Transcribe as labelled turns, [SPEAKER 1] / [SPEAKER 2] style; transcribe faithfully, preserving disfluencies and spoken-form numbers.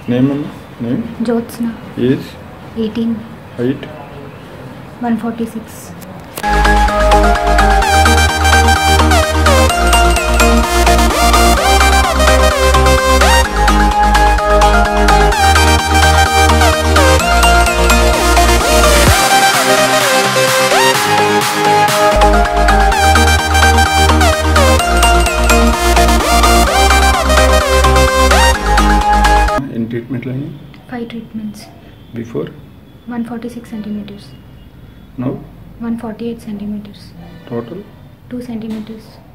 [SPEAKER 1] Name and name?
[SPEAKER 2] Jyotsna.
[SPEAKER 1] Age?
[SPEAKER 2] eighteen.
[SPEAKER 1] Height?
[SPEAKER 2] one forty-six.
[SPEAKER 1] In treatment line?
[SPEAKER 2] Five treatments.
[SPEAKER 1] Before?
[SPEAKER 2] one forty-six centimeters.
[SPEAKER 1] Now?
[SPEAKER 2] one forty-eight centimeters.
[SPEAKER 1] Total?
[SPEAKER 2] two centimeters.